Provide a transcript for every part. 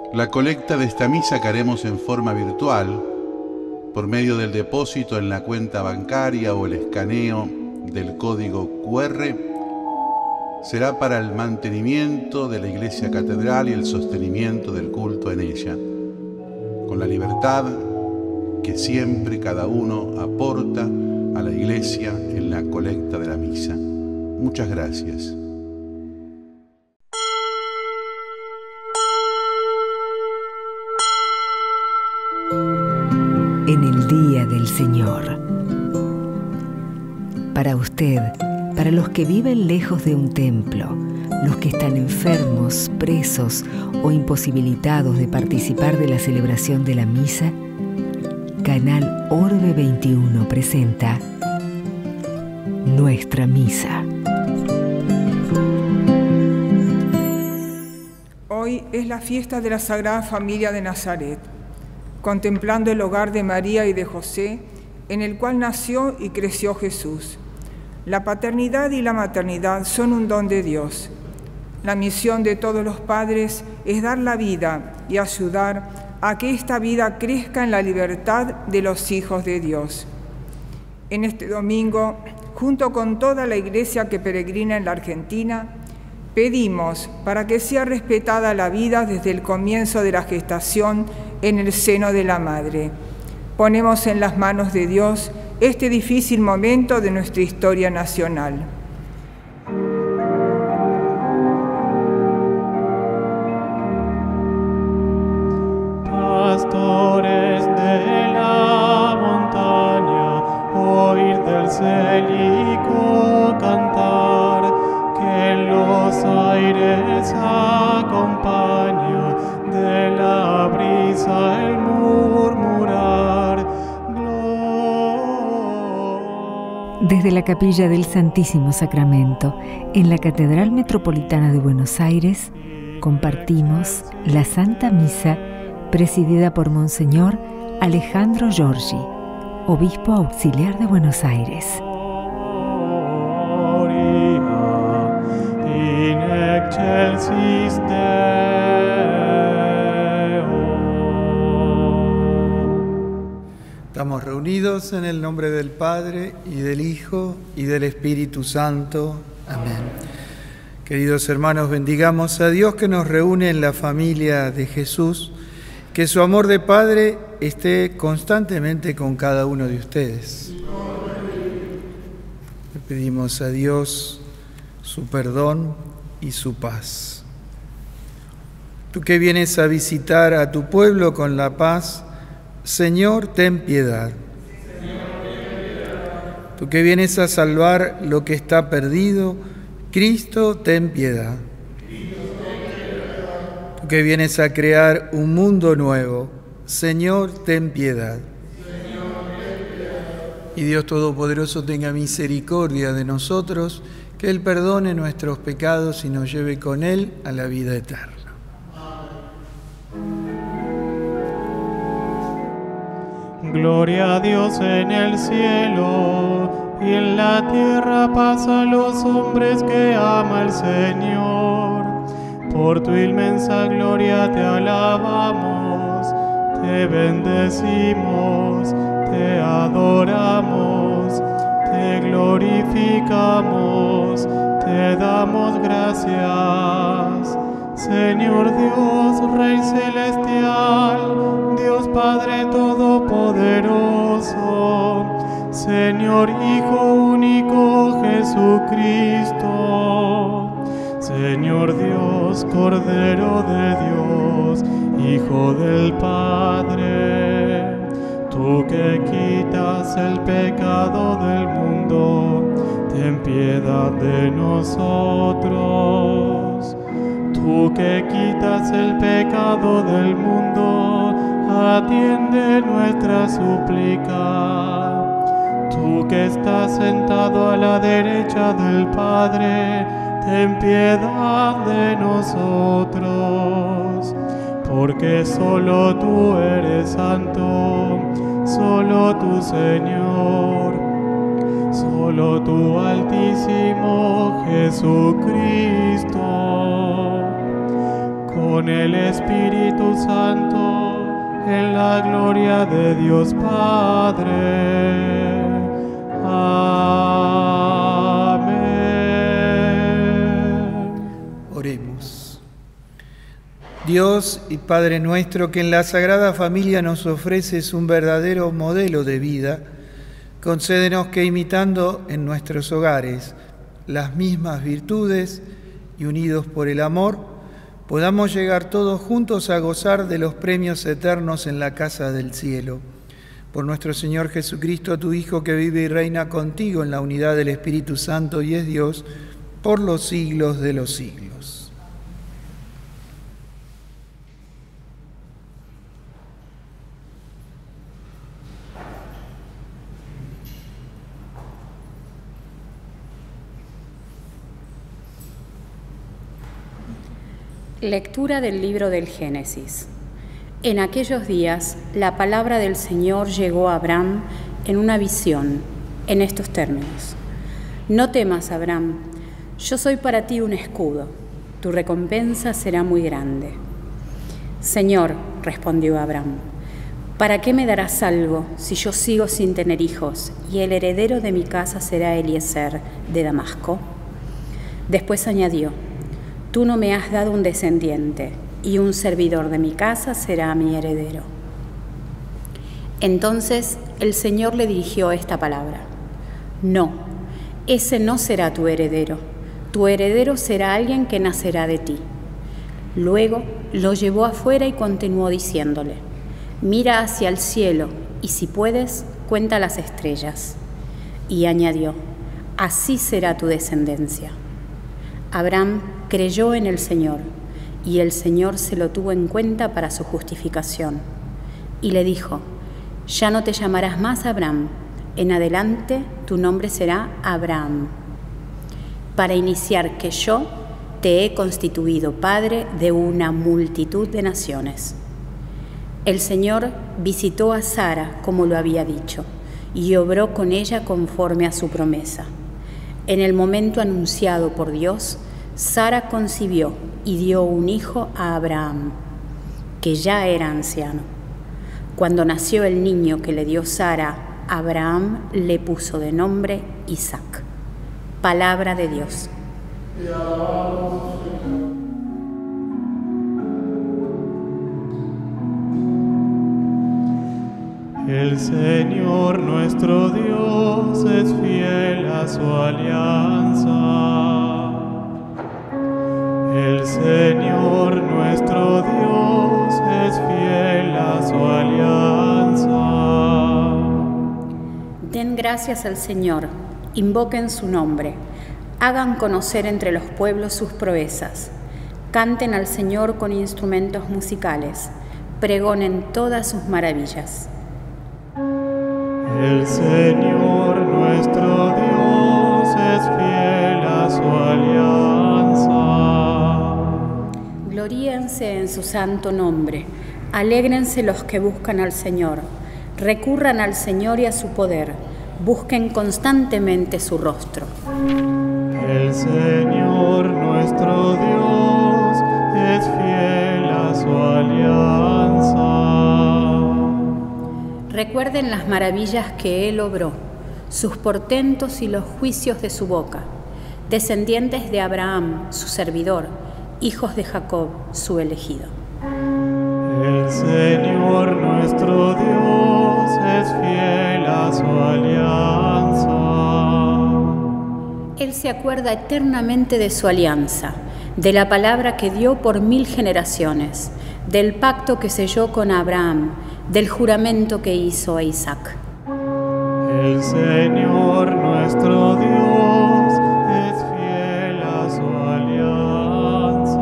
La colecta de esta misa que haremos en forma virtual, por medio del depósito en la cuenta bancaria o el escaneo del código QR, será para el mantenimiento de la Iglesia Catedral y el sostenimiento del culto en ella, con la libertad que siempre cada uno aporta a la Iglesia en la colecta de la misa. Muchas gracias. En el día del Señor. Para usted, para los que viven lejos de un templo, los que están enfermos, presos o imposibilitados de participar de la celebración de la misa, Canal Orbe 21 presenta Nuestra Misa. Hoy es la fiesta de la Sagrada Familia de Nazaret, contemplando el hogar de María y de José, en el cual nació y creció Jesús. La paternidad y la maternidad son un don de Dios. La misión de todos los padres es dar la vida y ayudar a que esta vida crezca en la libertad de los hijos de Dios. En este domingo, junto con toda la Iglesia que peregrina en la Argentina, pedimos para que sea respetada la vida desde el comienzo de la gestación en el seno de la madre. Ponemos en las manos de Dios este difícil momento de nuestra historia nacional. Pastores de la montaña, oír del célico cantar, que en los aires acompaña, de la brisa el murmurar. Desde la capilla del Santísimo Sacramento, en la Catedral Metropolitana de Buenos Aires, compartimos la Santa Misa presidida por Monseñor Alejandro Giorgi, Obispo Auxiliar de Buenos Aires. In excelsis Deo. Estamos reunidos en el nombre del Padre, y del Hijo, y del Espíritu Santo. Amén. Queridos hermanos, bendigamos a Dios que nos reúne en la familia de Jesús, que su amor de Padre esté constantemente con cada uno de ustedes. Le pedimos a Dios su perdón y su paz. Tú que vienes a visitar a tu pueblo con la paz, Señor, ten piedad. Tú que vienes a salvar lo que está perdido, Cristo, ten piedad. Tú que vienes a crear un mundo nuevo, Señor, ten piedad. Y Dios Todopoderoso tenga misericordia de nosotros, que Él perdone nuestros pecados y nos lleve con Él a la vida eterna. Gloria a Dios en el cielo, y en la tierra paz a los hombres que ama el Señor. Por tu inmensa gloria te alabamos, te bendecimos, te adoramos, te glorificamos, te damos gracias. Señor Dios, Rey celestial, Dios Padre todopoderoso, Señor Hijo único Jesucristo, Señor Dios, Cordero de Dios, Hijo del Padre, tú que quitas el pecado del mundo, ten piedad de nosotros. Tú que quitas el pecado del mundo, atiende nuestra súplica. Tú que estás sentado a la derecha del Padre, ten piedad de nosotros. Porque solo tú eres santo, solo tú, Señor, solo tú, Altísimo Jesucristo. con el Espíritu Santo, en la gloria de Dios Padre. Amén. Oremos. Dios y Padre nuestro, que en la Sagrada Familia nos ofreces un verdadero modelo de vida, concédenos que, imitando en nuestros hogares las mismas virtudes y unidos por el amor, podamos llegar todos juntos a gozar de los premios eternos en la casa del cielo. Por nuestro Señor Jesucristo, tu Hijo, que vive y reina contigo en la unidad del Espíritu Santo y es Dios, por los siglos de los siglos. Lectura del libro del Génesis. En aquellos días, la palabra del Señor llegó a Abraham en una visión, en estos términos: No temas, Abraham, yo soy para ti un escudo, tu recompensa será muy grande. Señor, respondió Abraham, ¿para qué me darás algo si yo sigo sin tener hijos y el heredero de mi casa será Eliezer de Damasco? Después añadió: Tú no me has dado un descendiente, y un servidor de mi casa será mi heredero. Entonces el Señor le dirigió esta palabra: No, ese no será tu heredero será alguien que nacerá de ti. Luego lo llevó afuera y continuó diciéndole: Mira hacia el cielo, y si puedes, cuenta las estrellas. Y añadió: Así será tu descendencia. Abraham creyó en el Señor, y el Señor se lo tuvo en cuenta para su justificación. Y le dijo: Ya no te llamarás más Abraham, en adelante tu nombre será Abraham, para iniciar que yo te he constituido padre de una multitud de naciones. El Señor visitó a Sara como lo había dicho, y obró con ella conforme a su promesa. En el momento anunciado por Dios, Sara concibió y dio un hijo a Abraham, que ya era anciano. Cuando nació el niño que le dio Sara, Abraham le puso de nombre Isaac. Palabra de Dios. El Señor nuestro Dios es fiel a su alianza. El Señor nuestro Dios es fiel a su alianza. Den gracias al Señor, invoquen su nombre, hagan conocer entre los pueblos sus proezas, canten al Señor con instrumentos musicales, pregonen todas sus maravillas. El Señor nuestro Dios es fiel a su alianza. Gloríense en su santo nombre, alégrense los que buscan al Señor, recurran al Señor y a su poder, busquen constantemente su rostro. El Señor nuestro Dios es fiel a su alianza. Recuerden las maravillas que Él obró, sus portentos y los juicios de su boca, descendientes de Abraham, su servidor, hijos de Jacob, su elegido. El Señor nuestro Dios es fiel a su alianza. Él se acuerda eternamente de su alianza, de la palabra que dio por 1000 generaciones, del pacto que selló con Abraham, del juramento que hizo a Isaac. El Señor nuestro Dios es fiel a su alianza.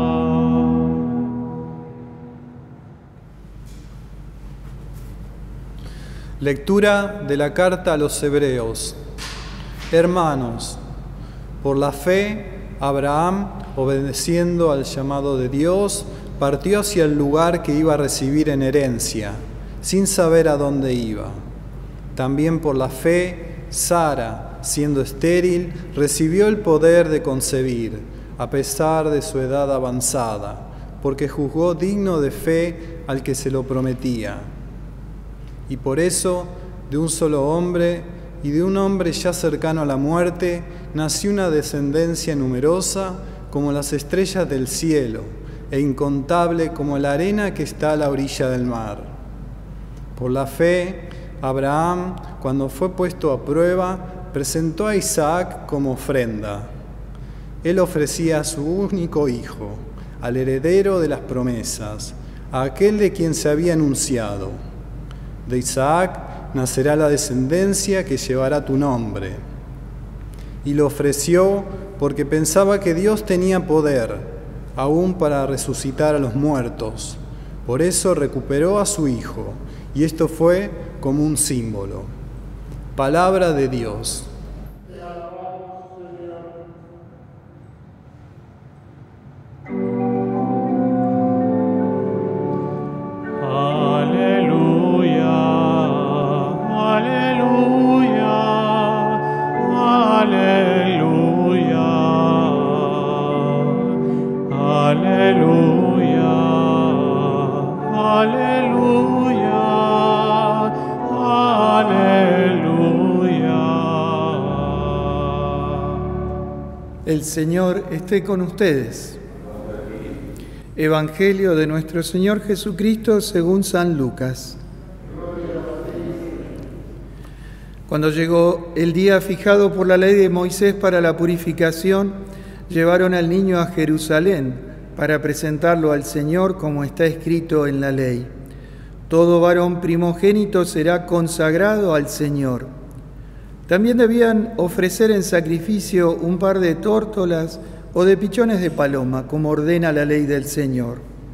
Lectura de la carta a los Hebreos. Hermanos, por la fe, Abraham, obedeciendo al llamado de Dios, partió hacia el lugar que iba a recibir en herencia, sin saber a dónde iba. También por la fe, Sara, siendo estéril, recibió el poder de concebir, a pesar de su edad avanzada, porque juzgó digno de fe al que se lo prometía. Y por eso, de un solo hombre y de un hombre ya cercano a la muerte, nació una descendencia numerosa como las estrellas del cielo e incontable como la arena que está a la orilla del mar. Por la fe, Abraham, cuando fue puesto a prueba, presentó a Isaac como ofrenda. Él ofrecía a su único hijo, al heredero de las promesas, a aquel de quien se había anunciado: de Isaac nacerá la descendencia que llevará tu nombre. Y lo ofreció porque pensaba que Dios tenía poder, aún para resucitar a los muertos. Por eso recuperó a su hijo, y esto fue como un símbolo. Palabra de Dios. El Señor esté con ustedes. Evangelio de nuestro Señor Jesucristo según San Lucas. Cuando llegó el día fijado por la ley de Moisés para la purificación, llevaron al niño a Jerusalén para presentarlo al Señor como está escrito en la ley. Todo varón primogénito será consagrado al Señor. También debían ofrecer en sacrificio un par de tórtolas o de pichones de paloma, como ordena la ley del Señor.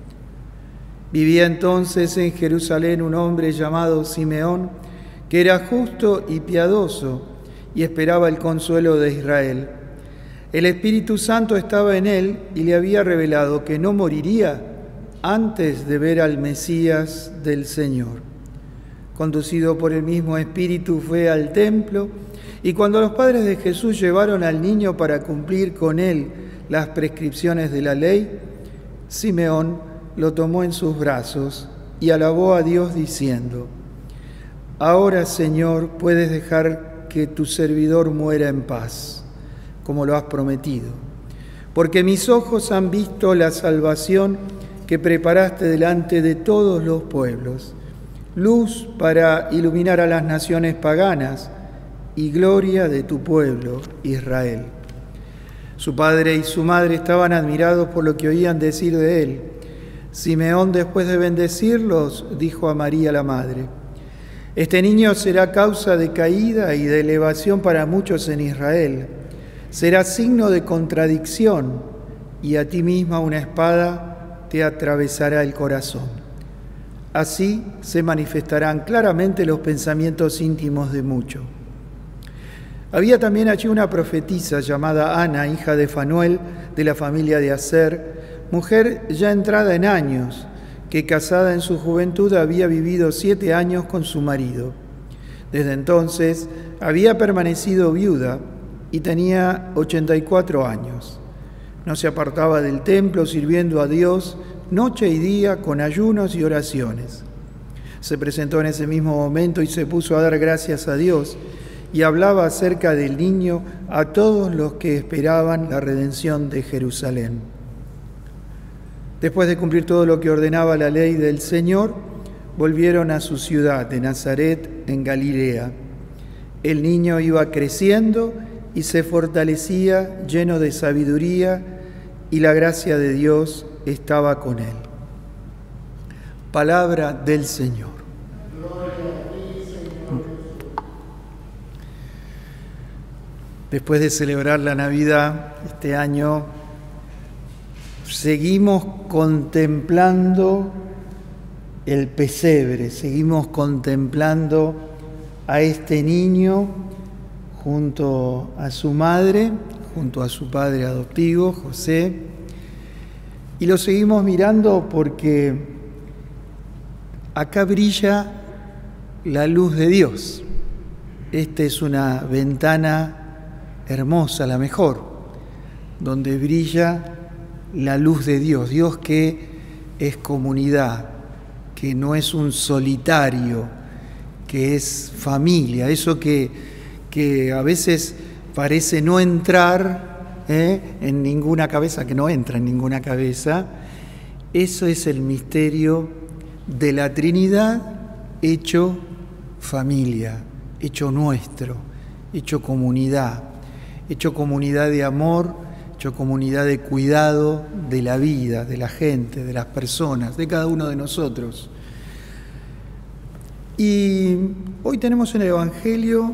Vivía entonces en Jerusalén un hombre llamado Simeón, que era justo y piadoso y esperaba el consuelo de Israel. El Espíritu Santo estaba en él y le había revelado que no moriría antes de ver al Mesías del Señor. Conducido por el mismo Espíritu, fue al templo, y cuando los padres de Jesús llevaron al niño para cumplir con él las prescripciones de la ley, Simeón lo tomó en sus brazos y alabó a Dios diciendo: Ahora, Señor, puedes dejar que tu servidor muera en paz, como lo has prometido, porque mis ojos han visto la salvación que preparaste delante de todos los pueblos, luz para iluminar a las naciones paganas y gloria de tu pueblo, Israel. Su padre y su madre estaban admirados por lo que oían decir de él. Simeón, después de bendecirlos, dijo a María la madre: Este niño será causa de caída y de elevación para muchos en Israel. Será signo de contradicción, y a ti misma una espada te atravesará el corazón. Así se manifestarán claramente los pensamientos íntimos de muchos. Había también allí una profetisa llamada Ana, hija de Fanuel, de la familia de Aser, mujer ya entrada en años, que casada en su juventud había vivido 7 años con su marido. Desde entonces había permanecido viuda y tenía 84 años. No se apartaba del templo sirviendo a Dios noche y día con ayunos y oraciones. Se presentó en ese mismo momento y se puso a dar gracias a Dios y hablaba acerca del niño a todos los que esperaban la redención de Jerusalén. Después de cumplir todo lo que ordenaba la ley del Señor, volvieron a su ciudad de Nazaret en Galilea. El niño iba creciendo y se fortalecía lleno de sabiduría, y la gracia de Dios estaba con él. Palabra del Señor. Después de celebrar la Navidad este año, seguimos contemplando el pesebre, seguimos contemplando a este niño junto a su madre, junto a su padre adoptivo, José, y lo seguimos mirando porque acá brilla la luz de Dios. Esta es una ventana hermosa, la mejor, donde brilla la luz de Dios, Dios que es comunidad, que no es un solitario, que es familia, eso que a veces parece no entrar en ninguna cabeza, que no entra en ninguna cabeza. Eso es el misterio de la Trinidad hecho familia, hecho nuestro, hecho comunidad de amor, hecho comunidad de cuidado de la vida, de la gente, de las personas, de cada uno de nosotros. Y hoy tenemos en el Evangelio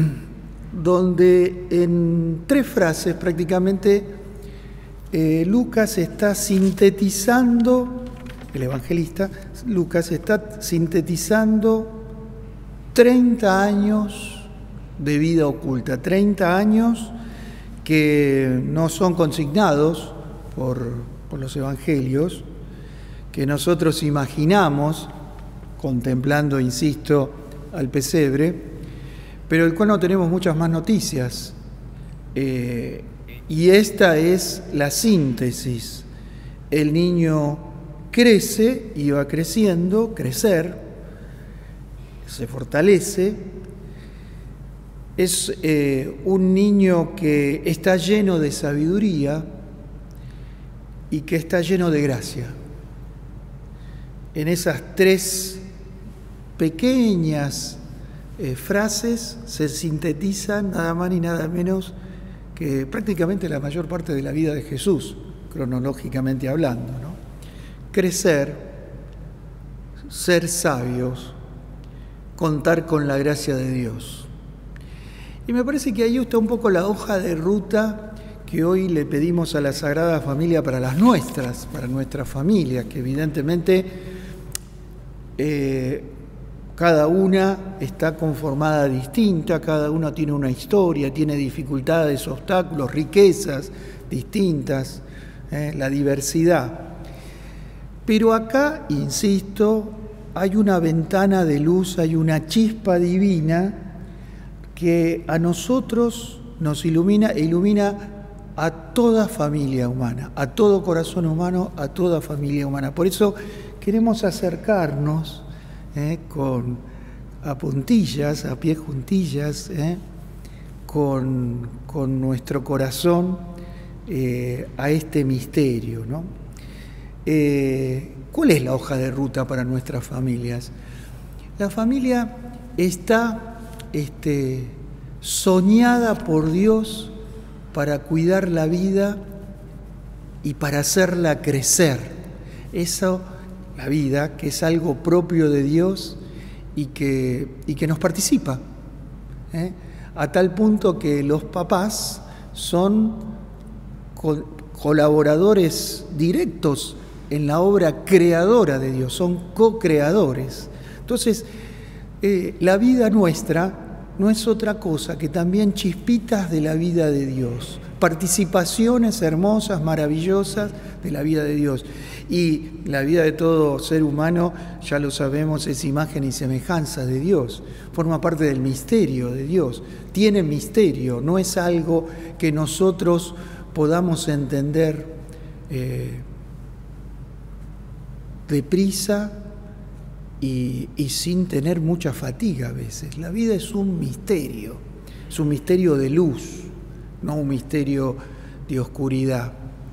donde en 3 frases prácticamente Lucas está sintetizando, el evangelista Lucas está sintetizando 30 años de vida oculta, 30 años que no son consignados por los evangelios, que nosotros imaginamos contemplando, insisto, al pesebre, pero del cual no tenemos muchas más noticias. Y esta es la síntesis. El niño crece y va creciendo, crecer, se fortalece. Es un niño que está lleno de sabiduría y que está lleno de gracia. En esas 3 pequeñas frases se sintetizan nada más ni nada menos que prácticamente la mayor parte de la vida de Jesús, cronológicamente hablando, ¿no? Crecer, ser sabios, contar con la gracia de Dios. Y me parece que ahí está un poco la hoja de ruta que hoy le pedimos a la Sagrada Familia para las nuestras, para nuestras familias, que evidentemente cada una está conformada distinta, cada uno tiene una historia, tiene dificultades, obstáculos, riquezas distintas, la diversidad. Pero acá, insisto, hay una ventana de luz, hay una chispa divina que a nosotros nos ilumina e ilumina a toda familia humana, a todo corazón humano, a toda familia humana. Por eso queremos acercarnos a puntillas, a pies juntillas, con nuestro corazón a este misterio, ¿no? ¿Cuál es la hoja de ruta para nuestras familias? La familia está soñada por Dios para cuidar la vida y para hacerla crecer. Eso, la vida, que es algo propio de Dios y que nos participa, a tal punto que los papás son colaboradores directos en la obra creadora de Dios, son co-creadores. Entonces, la vida nuestra no es otra cosa que también chispitas de la vida de Dios, participaciones hermosas, maravillosas de la vida de Dios. Y la vida de todo ser humano, ya lo sabemos, es imagen y semejanza de Dios, forma parte del misterio de Dios, tiene misterio, no es algo que nosotros podamos entender deprisa y sin tener mucha fatiga a veces. La vida es un misterio de luz, no un misterio de oscuridad.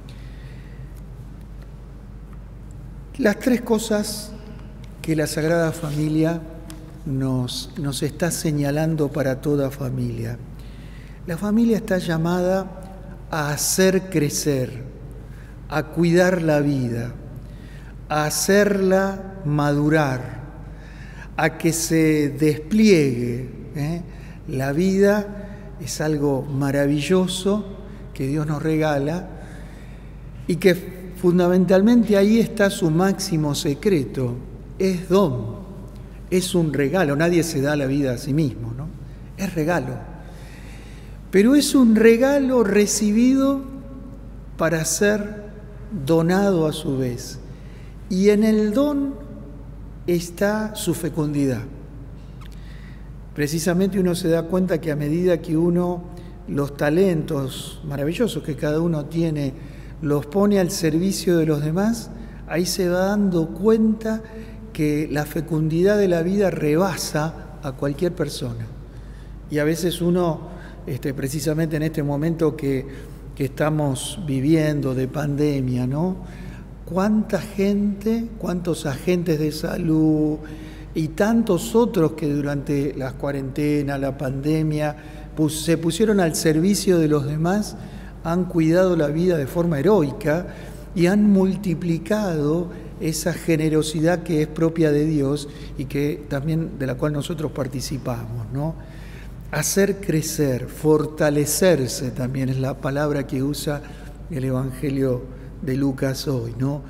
Las 3 cosas que la Sagrada Familia nos está señalando para toda familia. La familia está llamada a hacer crecer, a cuidar la vida, a hacerla madurar, a que se despliegue. La vida es algo maravilloso que Dios nos regala y que fundamentalmente ahí está su máximo secreto, es don, es un regalo. Nadie se da la vida a sí mismo, ¿no? Es regalo. Pero es un regalo recibido para ser donado a su vez. Y en el don está su fecundidad. Precisamente uno se da cuenta que a medida que uno los talentos maravillosos que cada uno tiene los pone al servicio de los demás, ahí se va dando cuenta que la fecundidad de la vida rebasa a cualquier persona. Y a veces uno, precisamente en este momento que estamos viviendo de pandemia, ¿no? Cuánta gente, cuántos agentes de salud y tantos otros que durante las cuarentenas, la pandemia, se pusieron al servicio de los demás, han cuidado la vida de forma heroica y han multiplicado esa generosidad que es propia de Dios y que también de la cual nosotros participamos, ¿no? Hacer crecer, fortalecerse también es la palabra que usa el Evangelio de Lucas hoy, ¿no?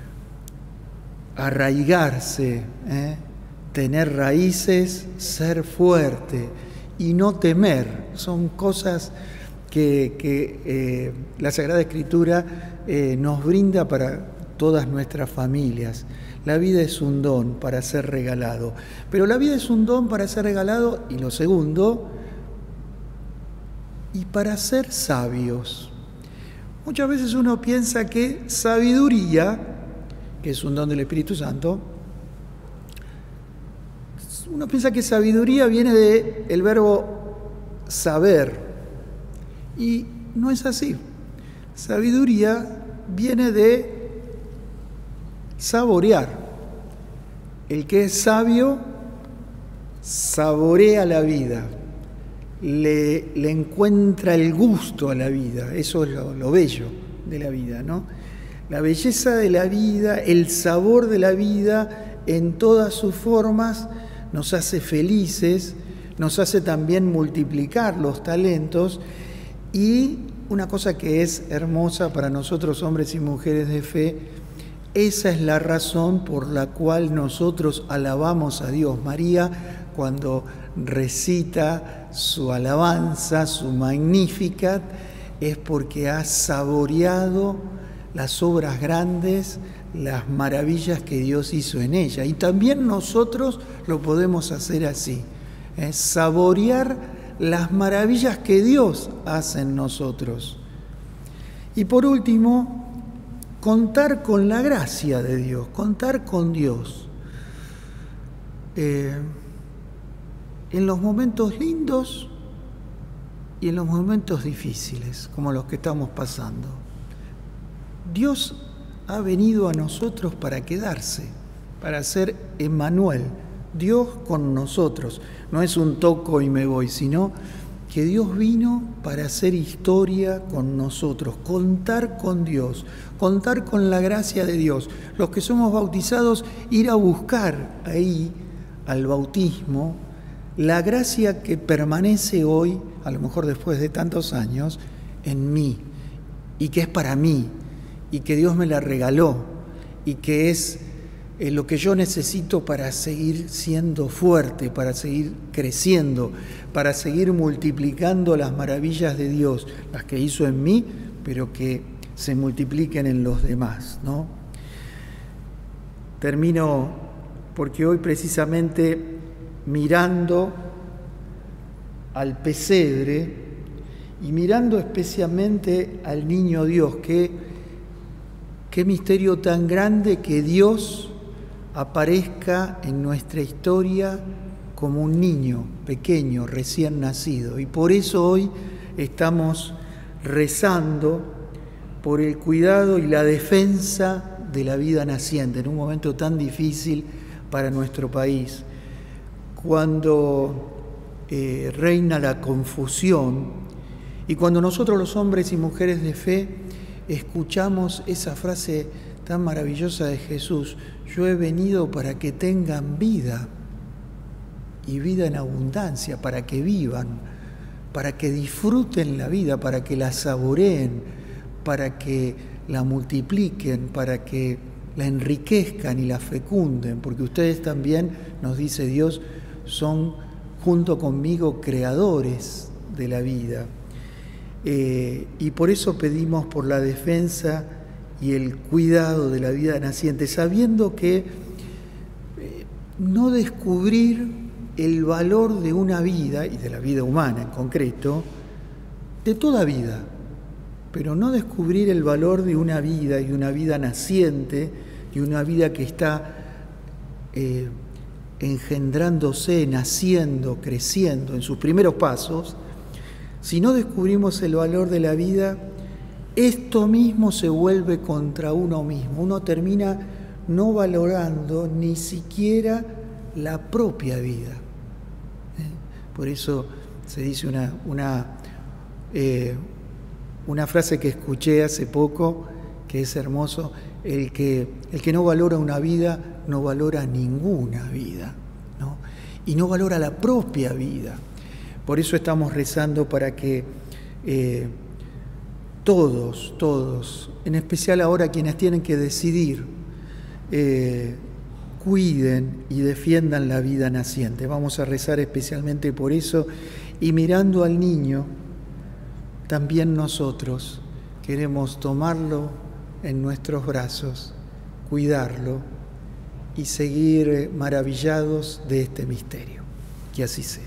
Arraigarse, tener raíces, ser fuerte y no temer. Son cosas que la Sagrada Escritura nos brinda para todas nuestras familias. La vida es un don para ser regalado. Pero la vida es un don para ser regalado, y lo segundo, y para ser sabios. Muchas veces uno piensa que sabiduría, que es un don del Espíritu Santo, uno piensa que sabiduría viene del verbo saber, y no es así. Sabiduría viene de saborear. El que es sabio saborea la vida, le encuentra el gusto a la vida. Eso es lo bello de la vida, ¿no? La belleza de la vida, el sabor de la vida en todas sus formas nos hace felices, nos hace también multiplicar los talentos. Y una cosa que es hermosa para nosotros, hombres y mujeres de fe, esa es la razón por la cual nosotros alabamos a Dios. María, cuando recita su alabanza, su Magnificat, es porque ha saboreado las obras grandes, las maravillas que Dios hizo en ella. Y también nosotros lo podemos hacer así, saborear las maravillas que Dios hace en nosotros. Y por último, contar con la gracia de Dios, contar con Dios. En los momentos lindos y en los momentos difíciles, como los que estamos pasando. Dios ha venido a nosotros para quedarse, para ser Emmanuel, Dios con nosotros. No es un toco y me voy, sino que Dios vino para hacer historia con nosotros, contar con Dios, contar con la gracia de Dios. Los que somos bautizados, ir a buscar ahí, al bautismo, la gracia que permanece hoy, a lo mejor después de tantos años, en mí, y que es para mí, y que Dios me la regaló, y que es lo que yo necesito para seguir siendo fuerte, para seguir creciendo, para seguir multiplicando las maravillas de Dios, las que hizo en mí, pero que se multipliquen en los demás, ¿no? Termino porque hoy precisamente mirando al pesebre y mirando especialmente al niño Dios, qué misterio tan grande que Dios aparezca en nuestra historia como un niño pequeño, recién nacido. Y por eso hoy estamos rezando por el cuidado y la defensa de la vida naciente en un momento tan difícil para nuestro país. Cuando reina la confusión y cuando nosotros los hombres y mujeres de fe escuchamos esa frase tan maravillosa de Jesús: yo he venido para que tengan vida y vida en abundancia, para que vivan, para que disfruten la vida, para que la saboreen, para que la multipliquen, para que la enriquezcan y la fecunden, porque ustedes también, nos dice Dios, son junto conmigo creadores de la vida. Y por eso pedimos por la defensa y el cuidado de la vida naciente, sabiendo que no descubrir el valor de una vida, y de la vida humana en concreto, de toda vida, pero no descubrir el valor de una vida y una vida naciente y una vida que está engendrándose, naciendo, creciendo en sus primeros pasos, si no descubrimos el valor de la vida, esto mismo se vuelve contra uno mismo. Uno termina no valorando ni siquiera la propia vida. Por eso se dice una frase que escuché hace poco, que es hermoso: el que no valora una vida, no valora ninguna vida, ¿no? Y no valora la propia vida. Por eso estamos rezando para que todos, en especial ahora quienes tienen que decidir, cuiden y defiendan la vida naciente. Vamos a rezar especialmente por eso, y mirando al niño, también nosotros queremos tomarlo en nuestros brazos, cuidarlo y seguir maravillados de este misterio. Que así sea.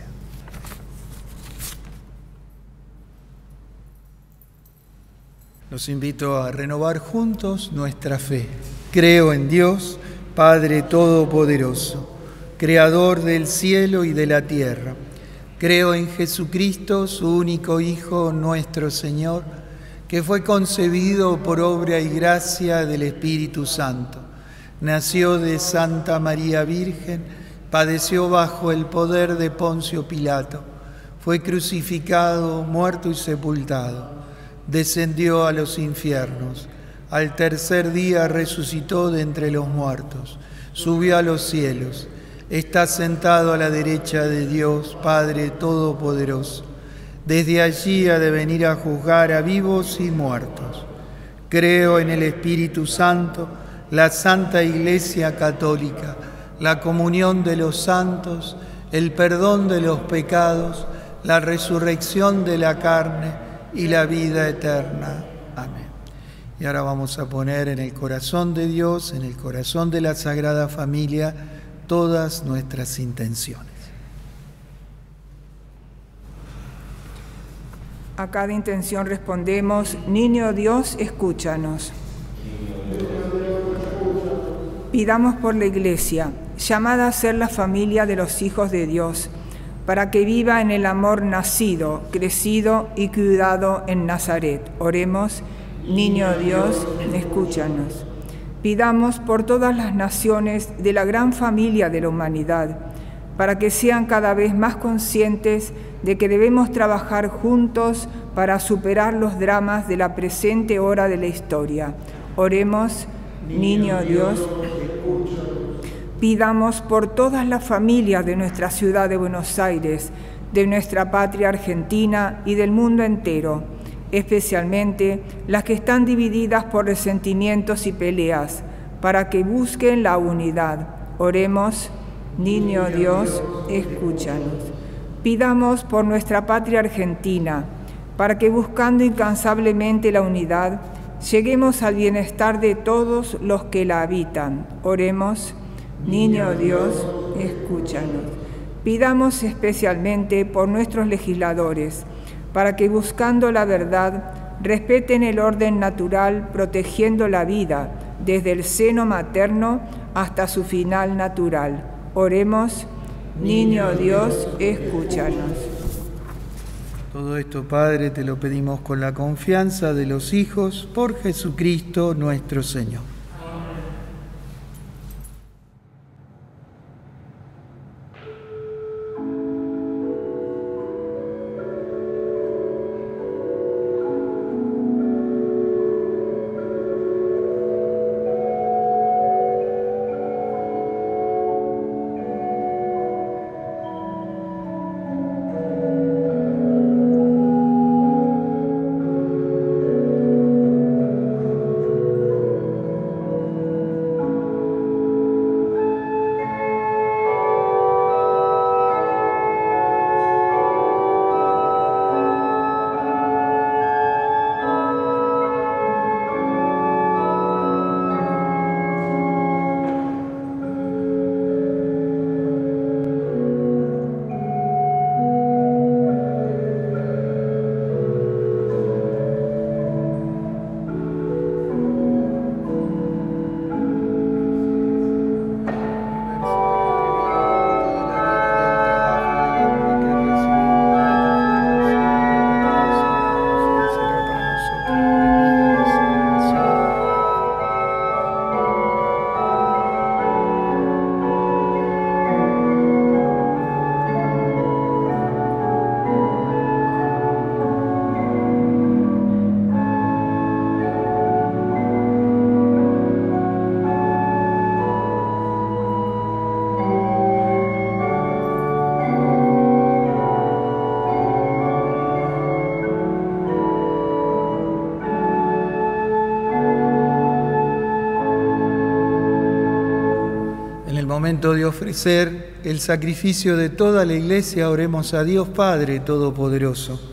Los invito a renovar juntos nuestra fe. Creo en Dios, Padre Todopoderoso, Creador del cielo y de la tierra. Creo en Jesucristo, su único Hijo, nuestro Señor, que fue concebido por obra y gracia del Espíritu Santo. Nació de Santa María Virgen, padeció bajo el poder de Poncio Pilato, fue crucificado, muerto y sepultado. Descendió a los infiernos, al tercer día resucitó de entre los muertos, subió a los cielos, está sentado a la derecha de Dios, Padre Todopoderoso. Desde allí ha de venir a juzgar a vivos y muertos. Creo en el Espíritu Santo, la Santa Iglesia Católica, la comunión de los santos, el perdón de los pecados, la resurrección de la carne y la vida eterna. Amén. Y ahora vamos a poner en el corazón de Dios, en el corazón de la Sagrada Familia, todas nuestras intenciones. A cada intención respondemos: Niño Dios, escúchanos. Pidamos por la Iglesia, llamada a ser la familia de los hijos de Dios, para que viva en el amor nacido, crecido y cuidado en Nazaret. Oremos: Niño Dios, escúchanos. Pidamos por todas las naciones de la gran familia de la humanidad, para que sean cada vez más conscientes de que debemos trabajar juntos para superar los dramas de la presente hora de la historia. Oremos: Niño Dios, pidamos por todas las familias de nuestra ciudad de Buenos Aires, de nuestra patria Argentina y del mundo entero, especialmente las que están divididas por resentimientos y peleas, para que busquen la unidad. Oremos: Niño Dios, escúchanos. Pidamos por nuestra patria Argentina, para que buscando incansablemente la unidad, lleguemos al bienestar de todos los que la habitan. Oremos: Niño Dios, escúchanos. Pidamos especialmente por nuestros legisladores, para que buscando la verdad, respeten el orden natural, protegiendo la vida, desde el seno materno hasta su final natural. Oremos: Niño Dios, escúchanos. Todo esto, Padre, te lo pedimos con la confianza de los hijos, por Jesucristo nuestro Señor. momento de ofrecer el sacrificio de toda la Iglesia, oremos a Dios Padre Todopoderoso.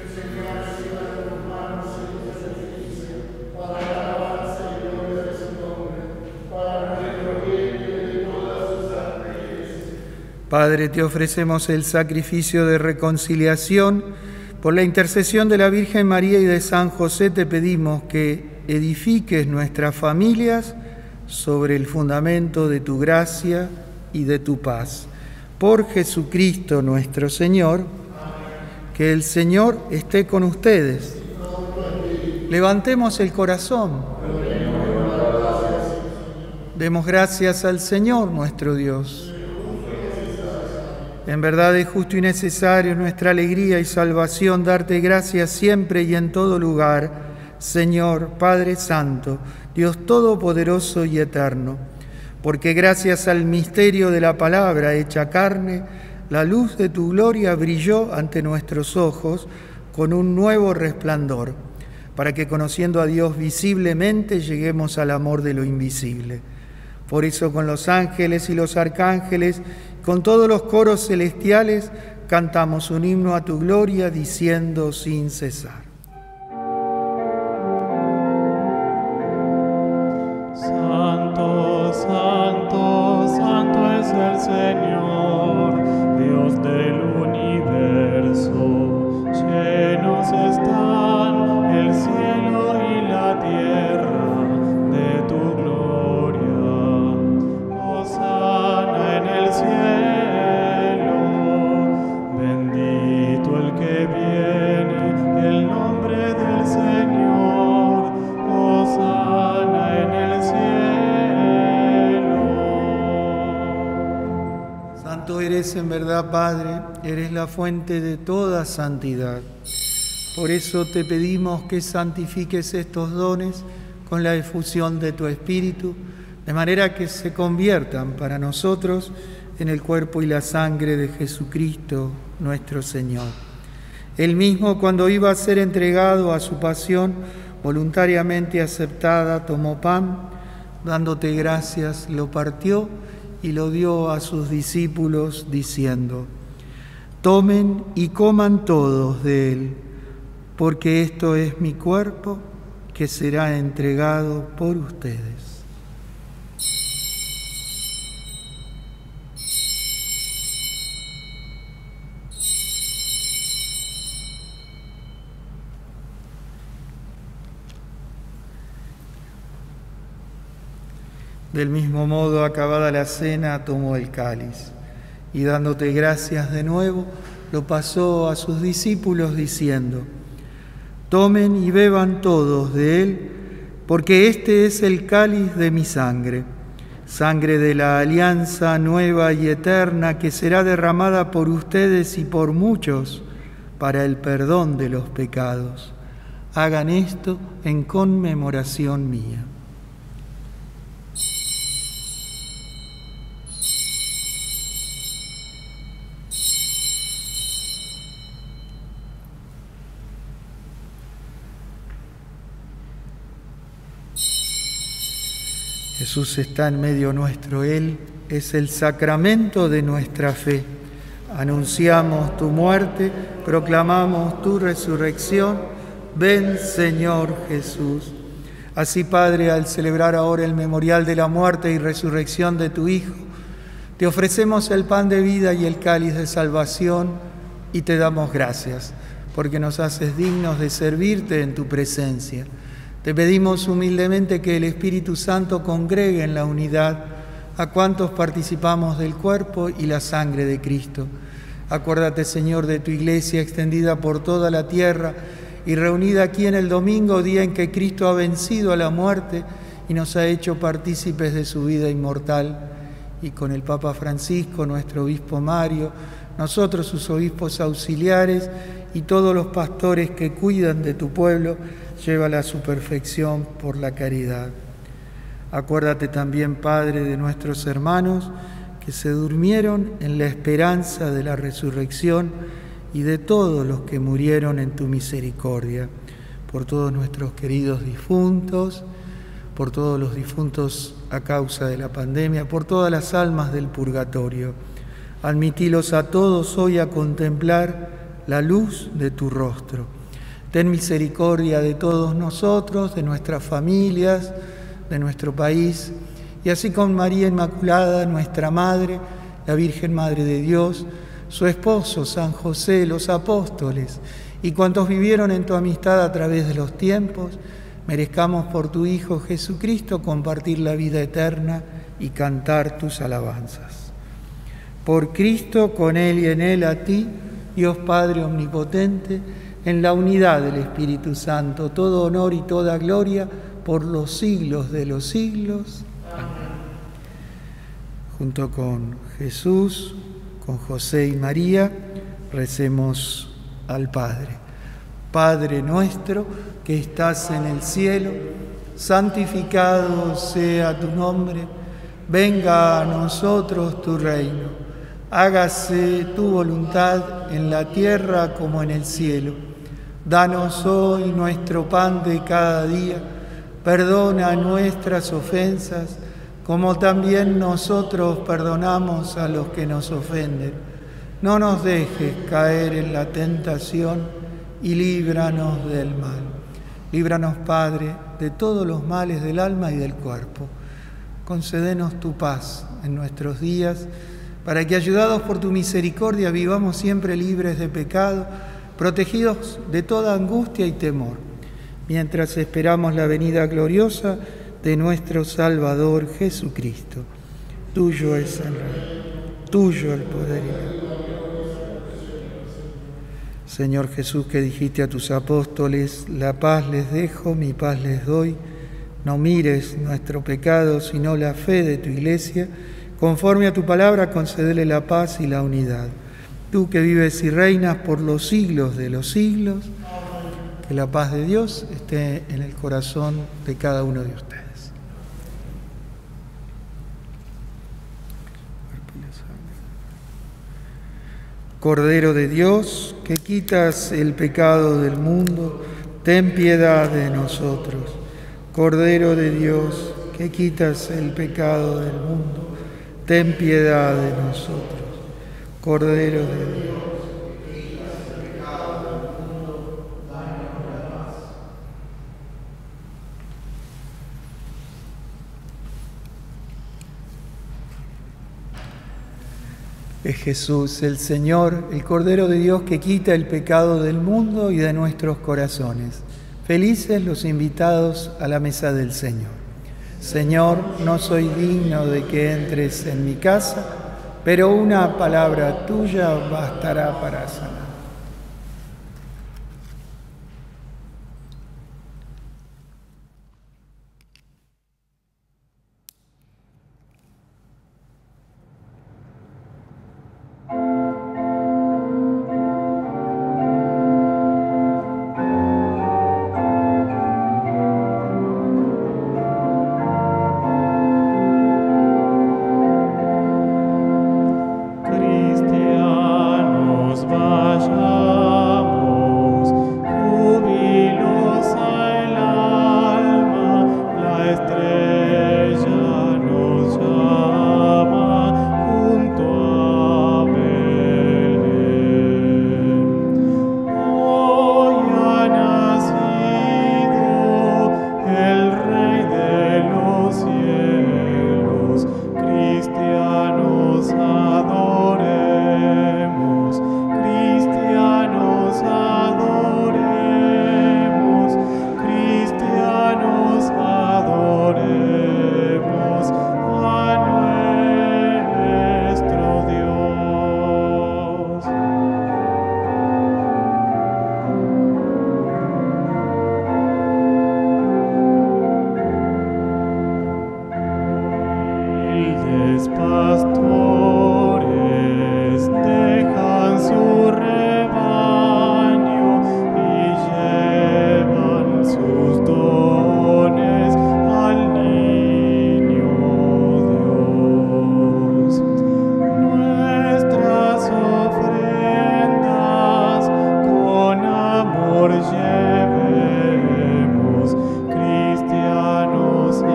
Padre, te ofrecemos el sacrificio de reconciliación. Por la intercesión de la Virgen María y de San José te pedimos que edifiques nuestras familias sobre el fundamento de tu gracia y de tu paz. Por Jesucristo nuestro Señor, que el Señor esté con ustedes. Levantemos el corazón. Demos gracias al Señor nuestro Dios. En verdad es justo y necesario nuestra alegría y salvación darte gracias siempre y en todo lugar, Señor, Padre Santo, Dios Todopoderoso y Eterno, porque gracias al misterio de la palabra hecha carne, la luz de tu gloria brilló ante nuestros ojos con un nuevo resplandor, para que conociendo a Dios visiblemente lleguemos al amor de lo invisible. Por eso con los ángeles y los arcángeles, con todos los coros celestiales, cantamos un himno a tu gloria diciendo sin cesar. Santo, santo, santo es el Señor, Dios del universo. Llenos están el cielo y la tierra de tu gloria. Hosana en el cielo, bendito el que viene, el nombre del Señor. Hosana en el cielo. Santo eres en verdad, Padre, eres la fuente de toda santidad. Por eso te pedimos que santifiques estos dones con la efusión de tu Espíritu, de manera que se conviertan para nosotros en el cuerpo y la sangre de Jesucristo, nuestro Señor. Él mismo, cuando iba a ser entregado a su pasión, voluntariamente aceptada, tomó pan, dándote gracias, lo partió y lo dio a sus discípulos, diciendo: tomen y coman todos de él, porque esto es mi cuerpo que será entregado por ustedes. Del mismo modo, acabada la cena, tomó el cáliz y dándote gracias de nuevo, lo pasó a sus discípulos diciendo: tomen y beban todos de él, porque este es el cáliz de mi sangre, sangre de la alianza nueva y eterna que será derramada por ustedes y por muchos para el perdón de los pecados. Hagan esto en conmemoración mía. Jesús está en medio nuestro, Él es el sacramento de nuestra fe. Anunciamos tu muerte, proclamamos tu resurrección. Ven, Señor Jesús. Así, Padre, al celebrar ahora el memorial de la muerte y resurrección de tu Hijo, te ofrecemos el pan de vida y el cáliz de salvación y te damos gracias, porque nos haces dignos de servirte en tu presencia. Te pedimos humildemente que el Espíritu Santo congregue en la unidad a cuantos participamos del cuerpo y la sangre de Cristo. Acuérdate, Señor, de tu Iglesia extendida por toda la tierra y reunida aquí en el domingo, día en que Cristo ha vencido a la muerte y nos ha hecho partícipes de su vida inmortal. Y con el Papa Francisco, nuestro obispo Mario, nosotros sus obispos auxiliares y todos los pastores que cuidan de tu pueblo, llévala a su perfección por la caridad. Acuérdate también, Padre, de nuestros hermanos que se durmieron en la esperanza de la resurrección y de todos los que murieron en tu misericordia, por todos nuestros queridos difuntos, por todos los difuntos a causa de la pandemia, por todas las almas del purgatorio. Admitilos a todos hoy a contemplar la luz de tu rostro. Ten misericordia de todos nosotros, de nuestras familias, de nuestro país, y así con María Inmaculada, nuestra Madre, la Virgen Madre de Dios, su esposo, San José, los apóstoles, y cuantos vivieron en tu amistad a través de los tiempos, merezcamos por tu Hijo Jesucristo compartir la vida eterna y cantar tus alabanzas. Por Cristo, con Él y en Él, a ti, Dios Padre Omnipotente, en la unidad del Espíritu Santo, todo honor y toda gloria por los siglos de los siglos. Amén. Junto con Jesús, con José y María, recemos al Padre. Padre nuestro que estás en el cielo, santificado sea tu nombre, venga a nosotros tu reino, hágase tu voluntad en la tierra como en el cielo. Danos hoy nuestro pan de cada día, perdona nuestras ofensas, como también nosotros perdonamos a los que nos ofenden. No nos dejes caer en la tentación y líbranos del mal. Líbranos, Padre, de todos los males del alma y del cuerpo. Concédenos tu paz en nuestros días, para que, ayudados por tu misericordia, vivamos siempre libres de pecado, protegidos de toda angustia y temor, mientras esperamos la venida gloriosa de nuestro Salvador Jesucristo. Tuyo es el reino, tuyo el poder y la gloria. Señor Jesús, que dijiste a tus apóstoles, la paz les dejo, mi paz les doy, no mires nuestro pecado, sino la fe de tu Iglesia. Conforme a tu palabra, concédele la paz y la unidad. Tú que vives y reinas por los siglos de los siglos, que la paz de Dios esté en el corazón de cada uno de ustedes. Cordero de Dios, que quitas el pecado del mundo, ten piedad de nosotros. Cordero de Dios, que quitas el pecado del mundo, ten piedad de nosotros. Cordero de Dios, que quitas el pecado del mundo, danos la paz. Es Jesús, el Señor, el Cordero de Dios que quita el pecado del mundo y de nuestros corazones. Felices los invitados a la mesa del Señor. Señor, no soy digno de que entres en mi casa, pero una palabra tuya bastará para sanar. Llevemos, cristianos.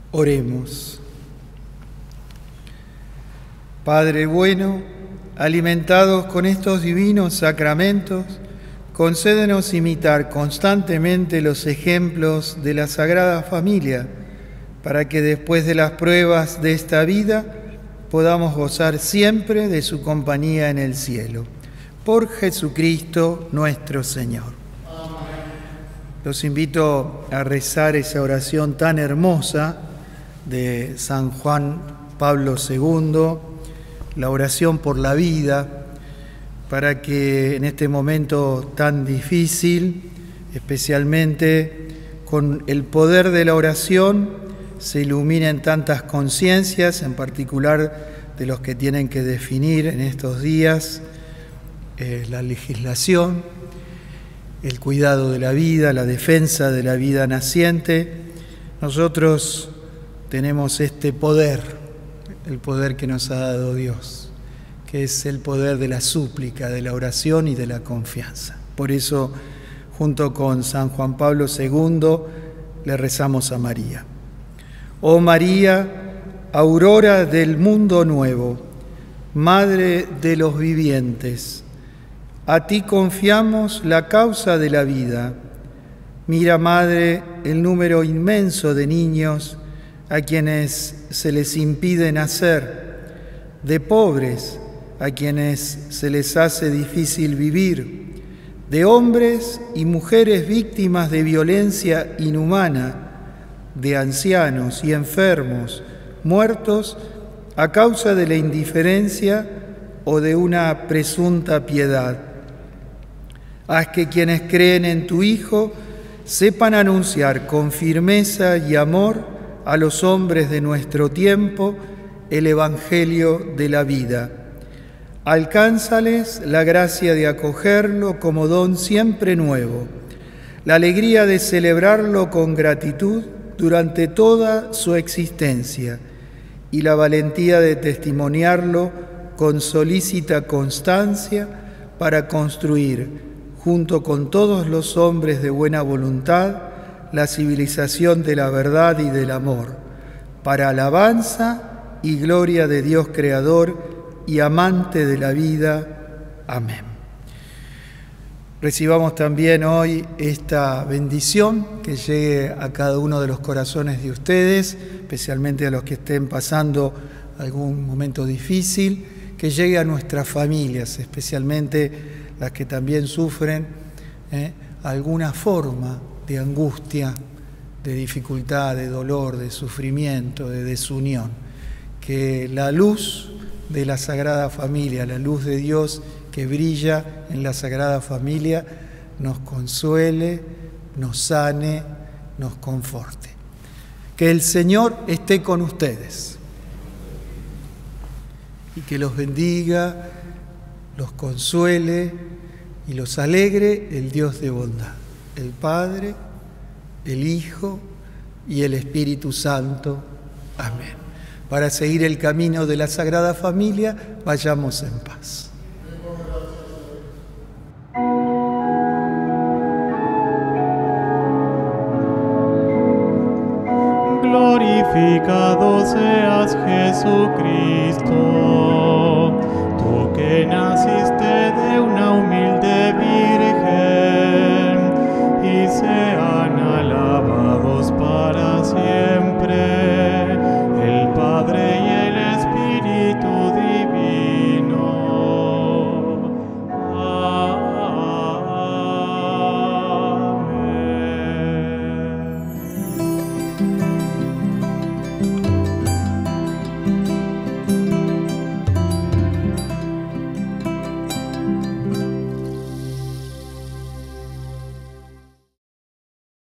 Oremos. Padre bueno, alimentados con estos divinos sacramentos, concédenos imitar constantemente los ejemplos de la Sagrada Familia, para que después de las pruebas de esta vida podamos gozar siempre de su compañía en el cielo. Por Jesucristo nuestro Señor. Los invito a rezar esa oración tan hermosa de San Juan Pablo II, la oración por la vida, para que en este momento tan difícil, especialmente con el poder de la oración, se iluminen tantas conciencias, en particular de los que tienen que definir en estos días la legislación, el cuidado de la vida, la defensa de la vida naciente. Nosotros tenemos este poder, el poder que nos ha dado Dios, que es el poder de la súplica, de la oración y de la confianza. Por eso, junto con San Juan Pablo II, le rezamos a María. Oh María, aurora del mundo nuevo, Madre de los vivientes, a ti confiamos la causa de la vida. Mira, Madre, el número inmenso de niños a quienes se les impide nacer, de pobres a quienes se les hace difícil vivir, de hombres y mujeres víctimas de violencia inhumana, de ancianos y enfermos, muertos a causa de la indiferencia o de una presunta piedad. Haz que quienes creen en tu Hijo sepan anunciar con firmeza y amor a los hombres de nuestro tiempo el Evangelio de la vida. Alcánzales la gracia de acogerlo como don siempre nuevo, la alegría de celebrarlo con gratitud durante toda su existencia y la valentía de testimoniarlo con solícita constancia para construir, junto con todos los hombres de buena voluntad, la civilización de la verdad y del amor, para alabanza y gloria de Dios Creador y amante de la vida. Amén. Recibamos también hoy esta bendición que llegue a cada uno de los corazones de ustedes, especialmente a los que estén pasando algún momento difícil, que llegue a nuestras familias, especialmente las que también sufren alguna forma de angustia, de dificultad, de dolor, de sufrimiento, de desunión. Que la luz de la Sagrada Familia, la luz de Dios que brilla en la Sagrada Familia, nos consuele, nos sane, nos conforte. Que el Señor esté con ustedes y que los bendiga, los consuele y los alegre el Dios de bondad, el Padre, el Hijo y el Espíritu Santo. Amén. Para seguir el camino de la Sagrada Familia, vayamos en paz. Glorificado seas, Jesucristo, tú que naciste de una